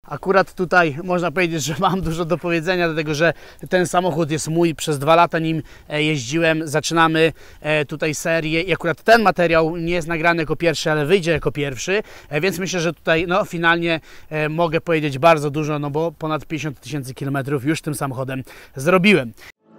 Akurat tutaj można powiedzieć, że mam dużo do powiedzenia, dlatego że ten samochód jest mój, przez 2 lata nim jeździłem. Zaczynamy tutaj serię i akurat ten materiał nie jest nagrany jako pierwszy, ale wyjdzie jako pierwszy, więc myślę, że tutaj finalnie mogę powiedzieć bardzo dużo, no bo ponad 50 000 kilometrów już tym samochodem zrobiłem.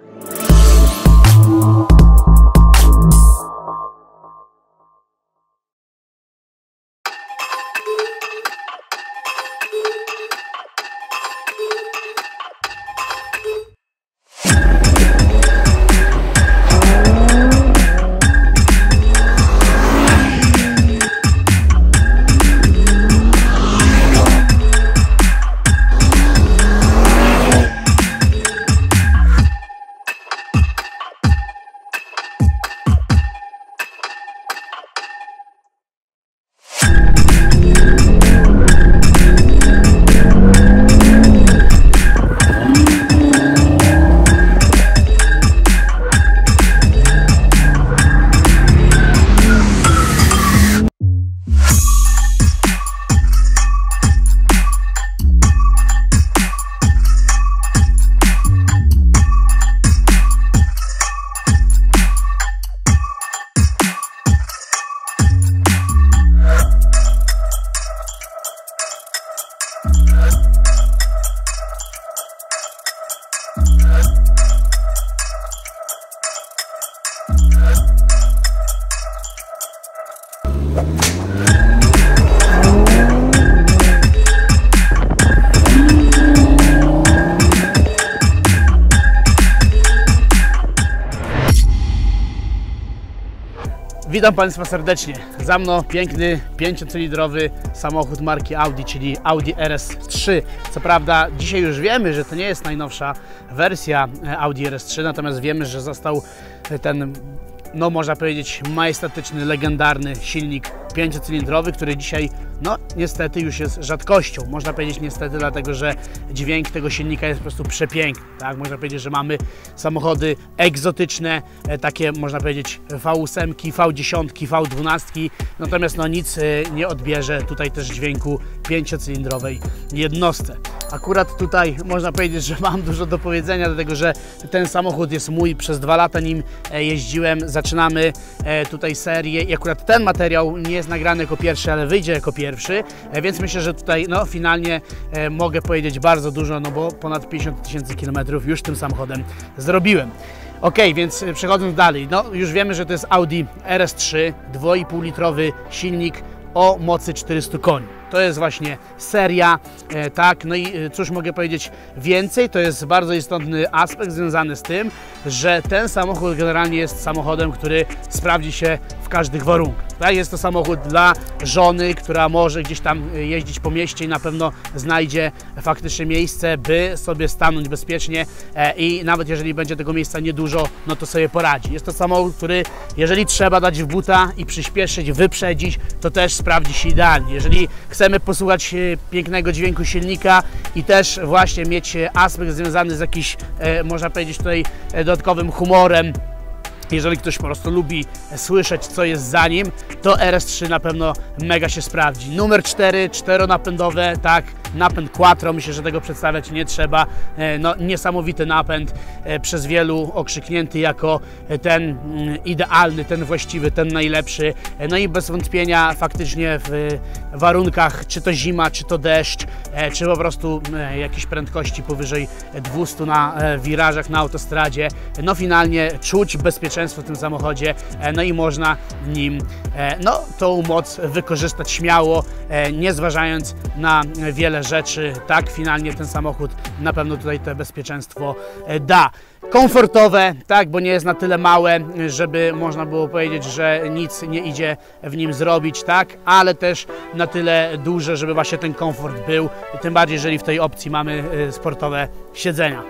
Witam Państwa serdecznie. Za mną piękny 5-cylindrowy samochód marki Audi, czyli Audi RS3. Co prawda dzisiaj już wiemy, że to nie jest najnowsza wersja Audi RS3, natomiast wiemy, że został ten, no można powiedzieć, majestatyczny, legendarny silnik 5-cylindrowy, który dzisiaj, no niestety już jest rzadkością. Można powiedzieć niestety, dlatego że dźwięk tego silnika jest po prostu przepiękny. Tak? Można powiedzieć, że mamy samochody egzotyczne, takie można powiedzieć V8, V10, V12, natomiast no nic nie odbierze tutaj też dźwięku 5-cylindrowej jednostce. Akurat tutaj można powiedzieć, że mam dużo do powiedzenia, dlatego że ten samochód jest mój, przez 2 lata nim jeździłem. Zaczynamy tutaj serię i akurat ten materiał nie jest nagrany jako pierwszy, ale wyjdzie jako pierwszy, więc myślę, że tutaj finalnie mogę powiedzieć bardzo dużo, no bo ponad 50 000 kilometrów już tym samochodem zrobiłem. Ok, więc przechodząc dalej, no już wiemy, że to jest Audi RS3, 2,5 litrowy silnik o mocy 400 koni. To jest właśnie seria, tak, no i cóż mogę powiedzieć więcej, to jest bardzo istotny aspekt związany z tym, że ten samochód generalnie jest samochodem, który sprawdzi się w każdych warunkach. Tak? Jest to samochód dla żony, która może gdzieś tam jeździć po mieście i na pewno znajdzie faktycznie miejsce, by sobie stanąć bezpiecznie i nawet jeżeli będzie tego miejsca niedużo, no to sobie poradzi. Jest to samochód, który jeżeli trzeba dać w buta i przyspieszyć, wyprzedzić, to też sprawdzi się idealnie. Jeżeli chcemy posłuchać pięknego dźwięku silnika i też właśnie mieć aspekt związany z jakimś, można powiedzieć tutaj, dodatkowym humorem, jeżeli ktoś po prostu lubi słyszeć, co jest za nim, to RS3 na pewno mega się sprawdzi. Numer 4, 4-napędowe, tak, napęd quattro, myślę, że tego przedstawiać nie trzeba. No, niesamowity napęd, przez wielu okrzyknięty jako ten idealny, ten właściwy, ten najlepszy. No i bez wątpienia faktycznie w warunkach, czy to zima, czy to deszcz, czy po prostu jakieś prędkości powyżej 200 na wirażach na autostradzie, no finalnie czuć bezpieczeństwo w tym samochodzie, no i można nim no, tą moc wykorzystać śmiało, nie zważając na wiele rzeczy. Tak, finalnie ten samochód na pewno tutaj to bezpieczeństwo da. Komfortowe, tak, bo nie jest na tyle małe, żeby można było powiedzieć, że nic nie idzie w nim zrobić, tak, ale też na tyle duże, żeby właśnie ten komfort był, tym bardziej, jeżeli w tej opcji mamy sportowe siedzenia.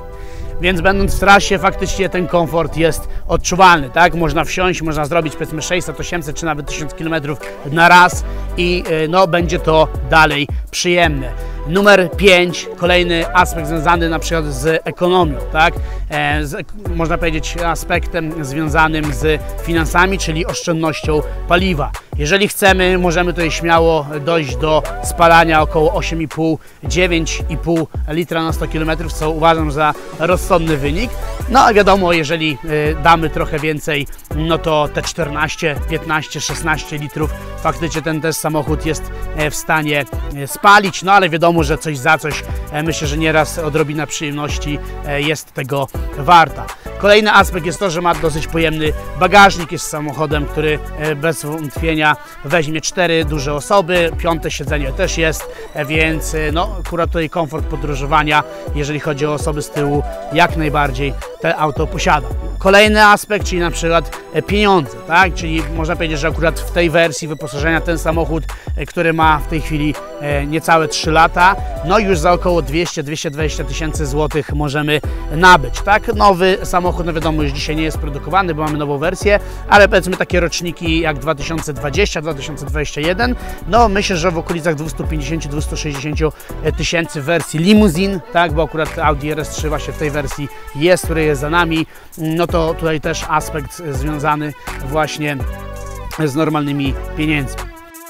Więc będąc w trasie faktycznie ten komfort jest odczuwalny, tak? Można wsiąść, można zrobić powiedzmy 600, 800 czy nawet 1000 km na raz i no, będzie to dalej przyjemne. Numer 5, kolejny aspekt związany na przykład z ekonomią, tak? Można powiedzieć aspektem związanym z finansami, czyli oszczędnością paliwa. Jeżeli chcemy, możemy tutaj śmiało dojść do spalania około 8,5-9,5 litra na 100 km, co uważam za rozsądny wynik. No a wiadomo, jeżeli damy trochę więcej, no to te 14, 15, 16 litrów faktycznie ten też samochód jest w stanie spalić, no ale wiadomo, że coś za coś, myślę, że nieraz odrobina przyjemności jest tego warta. Kolejny aspekt jest to, że ma dosyć pojemny bagażnik, jest samochodem, który bez wątpienia weźmie 4 duże osoby, 5. siedzenie też jest, więc no, akurat tutaj komfort podróżowania, jeżeli chodzi o osoby z tyłu, jak najbardziej te auto posiada. Kolejny aspekt, czyli na przykład pieniądze, tak? Czyli można powiedzieć, że akurat w tej wersji wyposażenia ten samochód, który ma w tej chwili niecałe 3 lata, no już za około 200-220 tysięcy złotych możemy nabyć, tak? Nowy samochód, no wiadomo, już dzisiaj nie jest produkowany, bo mamy nową wersję, ale powiedzmy takie roczniki jak 2020-2021, no myślę, że w okolicach 250-260 tysięcy w wersji limuzin, tak? Bo akurat Audi RS3 właśnie w tej wersji jest, który jest za nami, no to tutaj też aspekt związany właśnie z normalnymi pieniędzmi.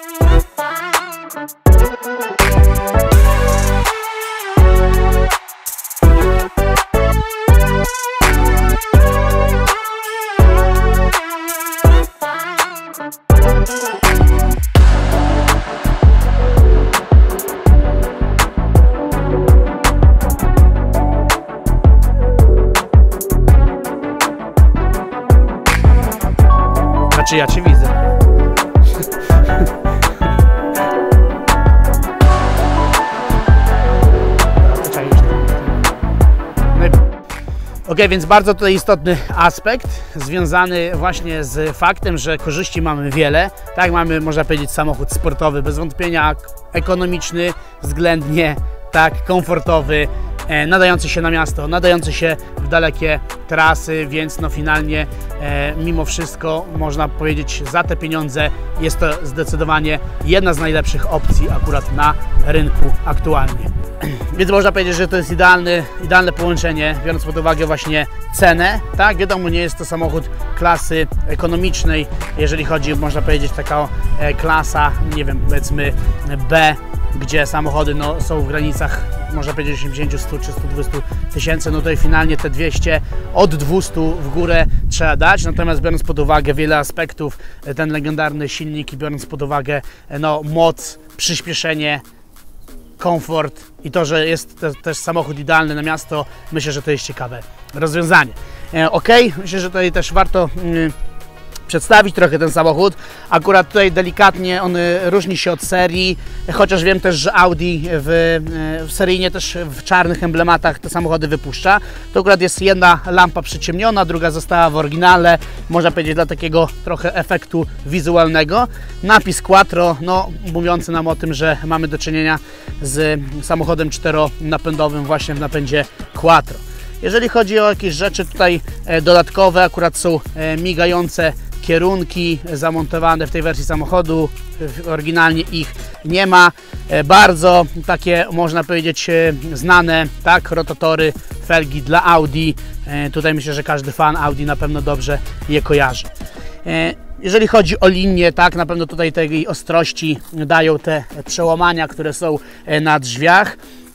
Znaczy ja Cię widzę. Ok, więc bardzo tutaj istotny aspekt związany właśnie z faktem, że korzyści mamy wiele. Tak, mamy, można powiedzieć, samochód sportowy, bez wątpienia ekonomiczny, względnie tak, komfortowy, nadający się na miasto, nadający się w dalekie trasy, więc no finalnie mimo wszystko można powiedzieć, za te pieniądze jest to zdecydowanie jedna z najlepszych opcji akurat na rynku aktualnie. Więc można powiedzieć, że to jest idealne połączenie, biorąc pod uwagę właśnie cenę. Tak, wiadomo, nie jest to samochód klasy ekonomicznej, jeżeli chodzi, można powiedzieć, taka klasa, nie wiem, powiedzmy B, gdzie samochody no, są w granicach, można powiedzieć, 80, 100 czy 120 tysięcy, no tutaj finalnie te 200, od 200 w górę trzeba dać, natomiast biorąc pod uwagę wiele aspektów, ten legendarny silnik i biorąc pod uwagę no, moc, przyspieszenie, komfort i to, że jest też samochód idealny na miasto, myślę, że to jest ciekawe rozwiązanie. Ok, myślę, że tutaj też warto przedstawić trochę ten samochód. Akurat tutaj delikatnie on różni się od serii, chociaż wiem też, że Audi seryjnie też w czarnych emblematach te samochody wypuszcza. To akurat jest jedna lampa przyciemniona, druga została w oryginale, można powiedzieć dla takiego trochę efektu wizualnego. Napis Quattro, no mówiący nam o tym, że mamy do czynienia z samochodem 4-napędowym właśnie w napędzie Quattro. Jeżeli chodzi o jakieś rzeczy tutaj dodatkowe, akurat są migające kierunki zamontowane w tej wersji samochodu, oryginalnie ich nie ma. Bardzo takie, można powiedzieć, znane, tak, rotatory, felgi dla Audi. Tutaj myślę, że każdy fan Audi na pewno dobrze je kojarzy. Jeżeli chodzi o linię, tak, na pewno tutaj tej ostrości dają te przełamania, które są na drzwiach.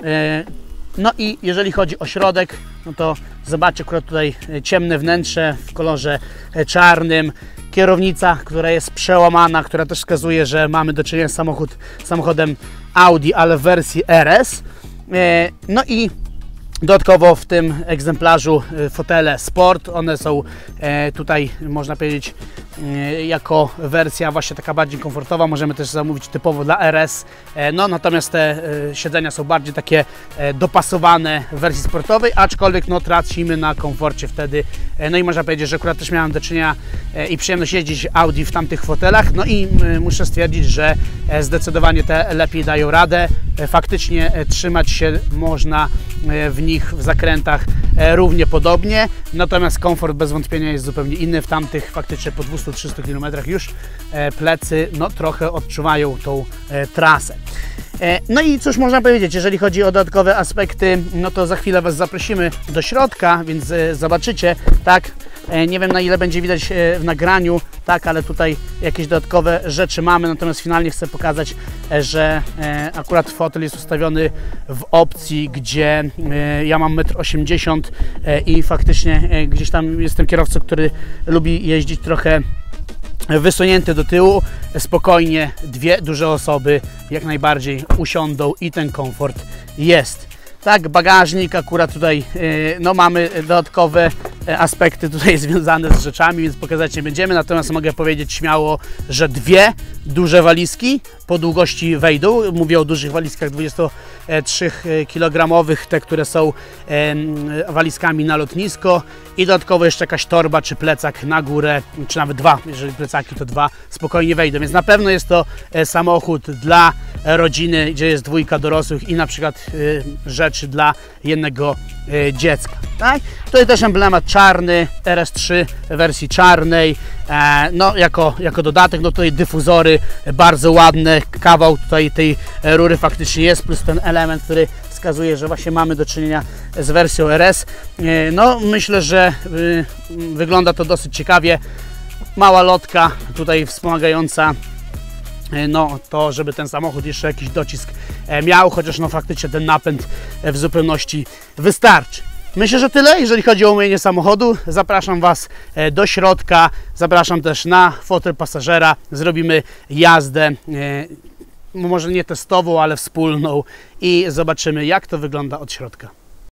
No i jeżeli chodzi o środek, no to zobaczcie akurat tutaj ciemne wnętrze w kolorze czarnym, kierownica, która jest przełamana, która też wskazuje, że mamy do czynienia z samochodem Audi, ale w wersji RS. No i dodatkowo w tym egzemplarzu fotele Sport, one są tutaj, można powiedzieć, jako wersja właśnie taka bardziej komfortowa, możemy też zamówić typowo dla RS, no natomiast te siedzenia są bardziej takie dopasowane w wersji sportowej, aczkolwiek no tracimy na komforcie wtedy, no i można powiedzieć, że akurat też miałem do czynienia i przyjemność jeździć Audi w tamtych fotelach, no i muszę stwierdzić, że zdecydowanie te lepiej dają radę, faktycznie trzymać się można w nich w zakrętach równie podobnie, natomiast komfort bez wątpienia jest zupełnie inny, w tamtych faktycznie po 200-300 km już plecy no, trochę odczuwają tą trasę. No i cóż można powiedzieć, jeżeli chodzi o dodatkowe aspekty, no to za chwilę Was zaprosimy do środka, więc zobaczycie, tak, nie wiem na ile będzie widać w nagraniu, tak, ale tutaj jakieś dodatkowe rzeczy mamy, natomiast finalnie chcę pokazać, że akurat fotel jest ustawiony w opcji, gdzie ja mam 1,80 m i faktycznie gdzieś tam jestem kierowcą, który lubi jeździć trochę wysunięty do tyłu, spokojnie dwie duże osoby jak najbardziej usiądą i ten komfort jest. Tak, bagażnik akurat tutaj, no mamy dodatkowe aspekty tutaj związane z rzeczami, więc pokazać nie będziemy, natomiast mogę powiedzieć śmiało, że dwie duże walizki po długości wejdą. Mówię o dużych walizkach 23 kg, te, które są walizkami na lotnisko i dodatkowo jeszcze jakaś torba czy plecak na górę, czy nawet dwa, jeżeli plecaki to dwa, spokojnie wejdą, więc na pewno jest to samochód dla rodziny, gdzie jest dwójka dorosłych i na przykład rzeczy dla jednego dziecka. Tak? Tutaj też emblemat czarny, RS3 w wersji czarnej, no jako dodatek, no tutaj dyfuzory bardzo ładne, kawał tutaj tej rury faktycznie jest, plus ten element, który wskazuje, że właśnie mamy do czynienia z wersją RS. No myślę, że wygląda to dosyć ciekawie, mała lotka tutaj wspomagająca no to, żeby ten samochód jeszcze jakiś docisk miał, chociaż no faktycznie ten napęd w zupełności wystarczy. Myślę, że tyle, jeżeli chodzi o omówienie samochodu. Zapraszam Was do środka, zapraszam też na fotel pasażera. Zrobimy jazdę, może nie testową, ale wspólną i zobaczymy, jak to wygląda od środka.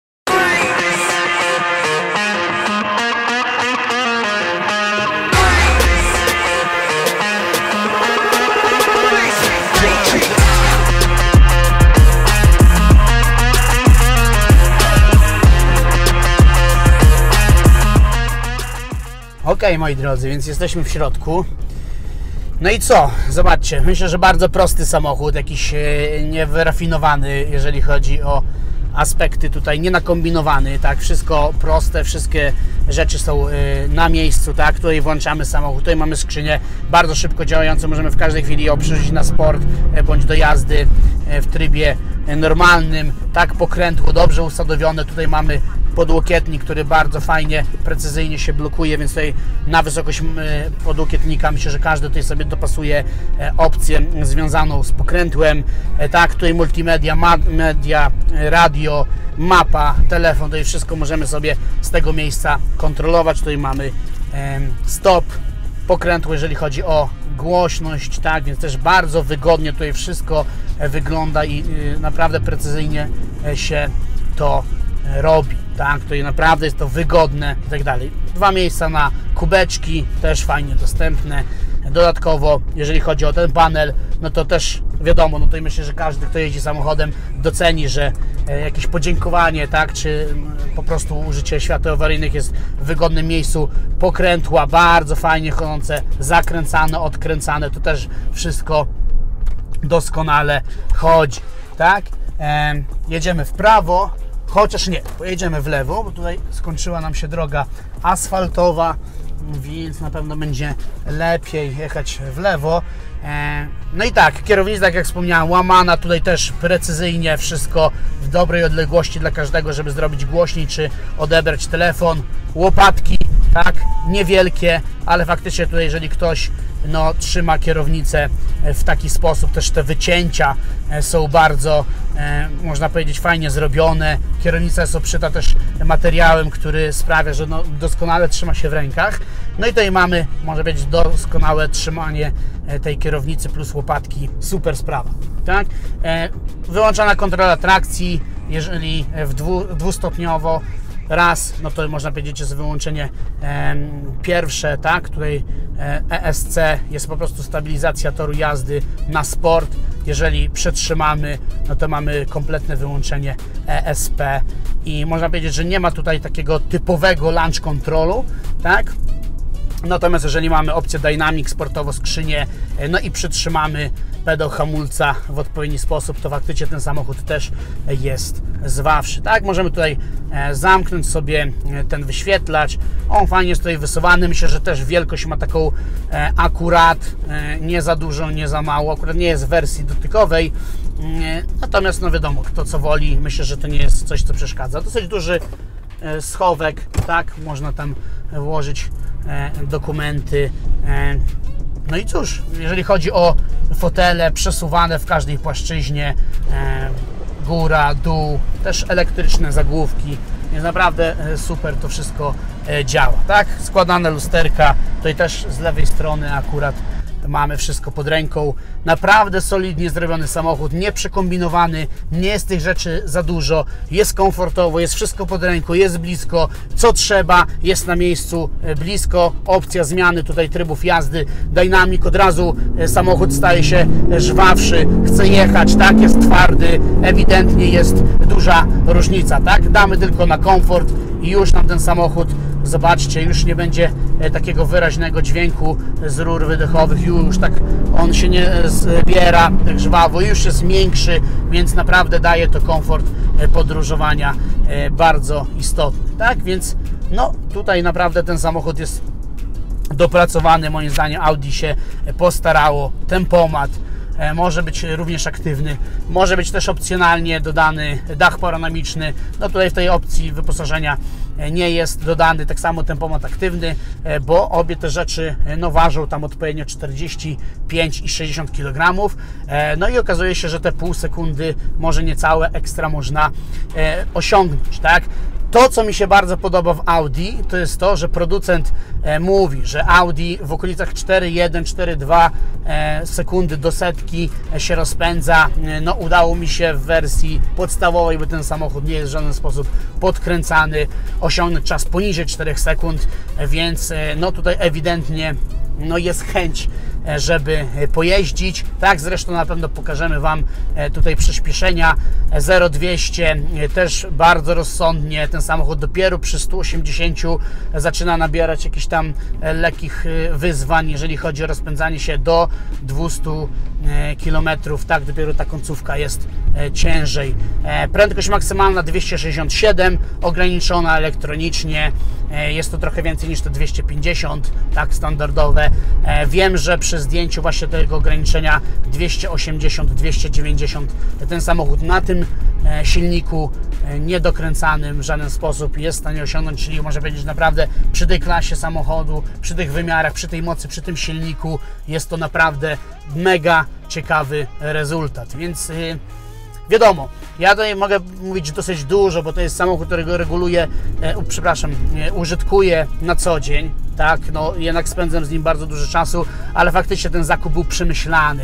Ok, moi drodzy, więc jesteśmy w środku. No i co? Zobaczcie, myślę, że bardzo prosty samochód, jakiś niewyrafinowany, jeżeli chodzi o aspekty tutaj, nie nakombinowany, tak, wszystko proste, wszystkie rzeczy są na miejscu, tak, tutaj włączamy samochód, tutaj mamy skrzynię bardzo szybko działającą, możemy w każdej chwili ją przerzucić na sport, bądź do jazdy w trybie normalnym, tak, pokrętło dobrze usadowione, tutaj mamy podłokietnik, który bardzo fajnie, precyzyjnie się blokuje, więc tutaj na wysokość podłokietnika myślę, że każdy tutaj sobie dopasuje opcję związaną z pokrętłem. Tak, tutaj multimedia, media, radio, mapa, telefon, tutaj wszystko możemy sobie z tego miejsca kontrolować. Tutaj mamy stop, pokrętło, jeżeli chodzi o głośność, tak, więc też bardzo wygodnie tutaj wszystko wygląda i naprawdę precyzyjnie się to robi, tak, tutaj naprawdę jest to wygodne i tak dalej. Dwa miejsca na kubeczki, też fajnie dostępne. Dodatkowo, jeżeli chodzi o ten panel, no to też wiadomo, no tutaj myślę, że każdy, kto jeździ samochodem, doceni, że jakieś podziękowanie, tak, czy po prostu użycie świateł awaryjnych jest w wygodnym miejscu. Pokrętła bardzo fajnie chodzące, zakręcane, odkręcane, to też wszystko doskonale chodzi, tak. Jedziemy w prawo, chociaż nie, pojedziemy w lewo, bo tutaj skończyła nam się droga asfaltowa, więc na pewno będzie lepiej jechać w lewo. No i tak, kierownica, tak jak wspomniałem, łamana, tutaj też precyzyjnie wszystko w dobrej odległości dla każdego, żeby zrobić głośniej, czy odebrać telefon. Łopatki, tak, niewielkie, ale faktycznie tutaj, jeżeli ktoś no, trzyma kierownicę w taki sposób, też te wycięcia są bardzo, można powiedzieć, fajnie zrobione. Kierownica jest obszyta też materiałem, który sprawia, że no, doskonale trzyma się w rękach. No i tutaj mamy, można powiedzieć, doskonałe trzymanie tej kierownicy plus łopatki. Super sprawa, tak? Wyłączona kontrola trakcji, jeżeli dwustopniowo. Raz, no to można powiedzieć, jest wyłączenie pierwsze, tak, tutaj ESC jest po prostu stabilizacja toru jazdy na sport. Jeżeli przetrzymamy, no to mamy kompletne wyłączenie ESP i można powiedzieć, że nie ma tutaj takiego typowego launch controlu, tak. Natomiast jeżeli mamy opcję Dynamic, sportowo skrzynię, no i przytrzymamy pedał hamulca w odpowiedni sposób, to faktycznie ten samochód też jest zwawszy. Tak, możemy tutaj zamknąć sobie ten wyświetlacz. On fajnie jest tutaj wysuwany. Myślę, że też wielkość ma taką akurat, nie za dużo, nie za mało. Akurat nie jest w wersji dotykowej. Natomiast no wiadomo, kto co woli. Myślę, że to nie jest coś, co przeszkadza. Dosyć duży schowek, tak, można tam włożyć dokumenty. No i cóż, jeżeli chodzi o fotele przesuwane w każdej płaszczyźnie, góra, dół, też elektryczne zagłówki, jest naprawdę super to wszystko działa, tak? Składane lusterka, tutaj też z lewej strony akurat mamy wszystko pod ręką. Naprawdę solidnie zrobiony samochód, nie przekombinowany, nie jest tych rzeczy za dużo, jest komfortowo, jest wszystko pod ręką, jest blisko, co trzeba, jest na miejscu, blisko, opcja zmiany tutaj trybów jazdy, dynamik, od razu samochód staje się żwawszy, chce jechać, tak, jest twardy, ewidentnie jest duża różnica, tak, damy tylko na komfort i już nam ten samochód, zobaczcie, już nie będzie takiego wyraźnego dźwięku z rur wydechowych, już tak on się nie zbiera tak żwawo, już jest miększy, więc naprawdę daje to komfort podróżowania bardzo istotny, tak, więc no tutaj naprawdę ten samochód jest dopracowany, moim zdaniem Audi się postarało, tempomat może być również aktywny, może być też opcjonalnie dodany dach panoramiczny, no tutaj w tej opcji wyposażenia nie jest dodany, tak samo tempomat aktywny, bo obie te rzeczy no, ważą tam odpowiednio 45 i 60 kg, no i okazuje się, że te pół sekundy, może niecałe ekstra można osiągnąć, tak? To, co mi się bardzo podoba w Audi, to jest to, że producent mówi, że Audi w okolicach 4,1, 4,2 sekundy do setki się rozpędza. No, udało mi się w wersji podstawowej, bo ten samochód nie jest w żaden sposób podkręcany, osiągnąć czas poniżej 4 sekund, więc no tutaj ewidentnie no jest chęć, żeby pojeździć. Tak, zresztą na pewno pokażemy Wam tutaj przyspieszenia 0-200 też bardzo rozsądnie. Ten samochód dopiero przy 180 zaczyna nabierać jakichś tam lekkich wyzwań, jeżeli chodzi o rozpędzanie się do 200 km. Tak, dopiero ta końcówka jest ciężej. Prędkość maksymalna 267, ograniczona elektronicznie. Jest to trochę więcej niż te 250, tak, standardowe. Wiem, że przy zdjęciu właśnie tego ograniczenia 280-290 ten samochód na tym silniku niedokręcanym w żaden sposób jest w stanie osiągnąć, czyli można powiedzieć naprawdę przy tej klasie samochodu, przy tych wymiarach, przy tej mocy, przy tym silniku jest to naprawdę mega ciekawy rezultat, więc wiadomo, ja tutaj mogę mówić dosyć dużo, bo to jest samochód, którego reguluję, użytkuję na co dzień, tak, no jednak spędzam z nim bardzo dużo czasu, ale faktycznie ten zakup był przemyślany.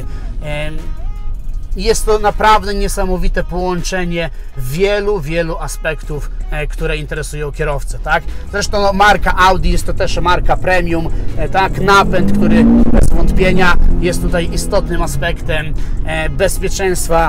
Jest to naprawdę niesamowite połączenie wielu aspektów, które interesują kierowcę, tak? Zresztą no, marka Audi jest to też marka premium, tak? Napęd, który bez wątpienia jest tutaj istotnym aspektem bezpieczeństwa.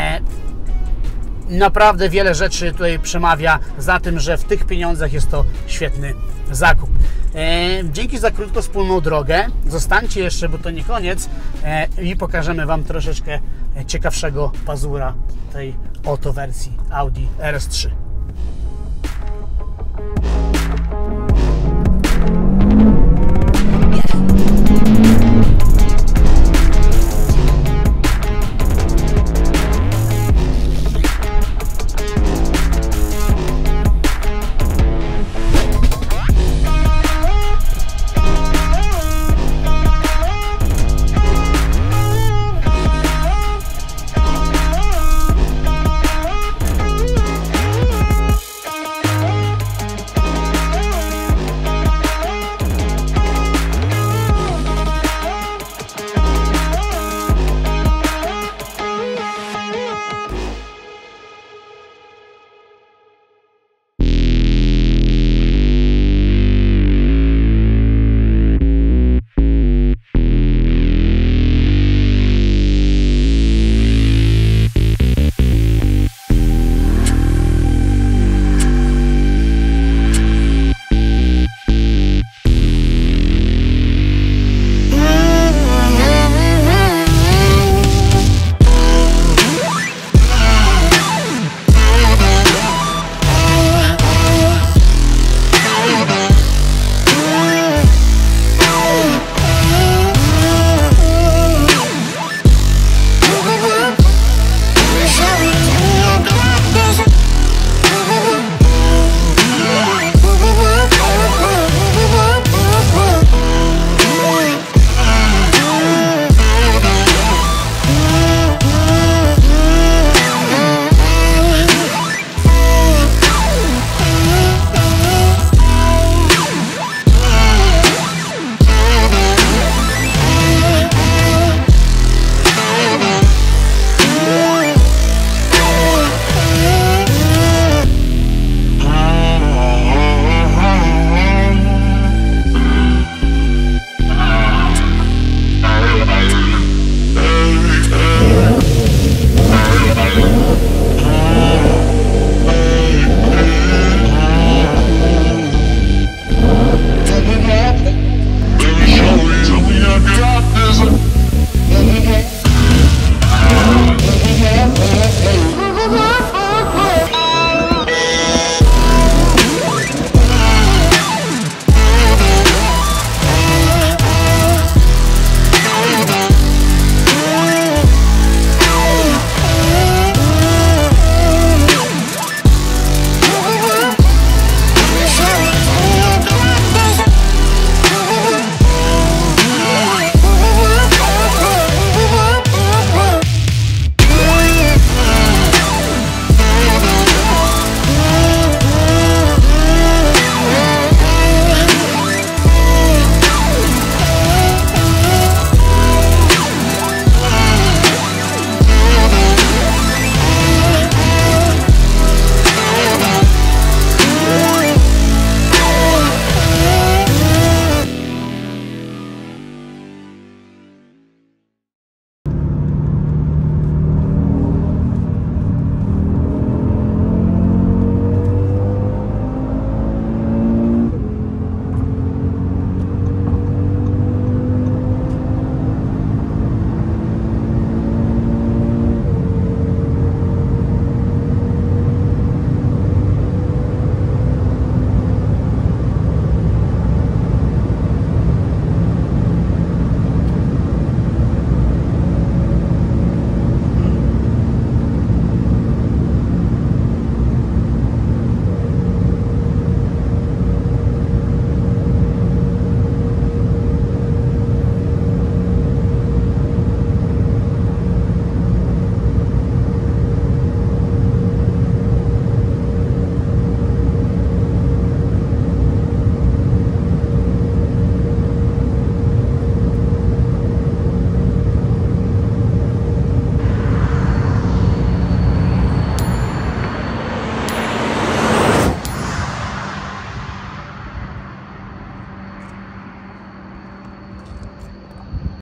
Naprawdę wiele rzeczy tutaj przemawia za tym, że w tych pieniądzach jest to świetny zakup. Dzięki za krótką wspólną drogę. Zostańcie jeszcze, bo to nie koniec, i pokażemy Wam troszeczkę ciekawszego pazura tej oto wersji Audi RS3.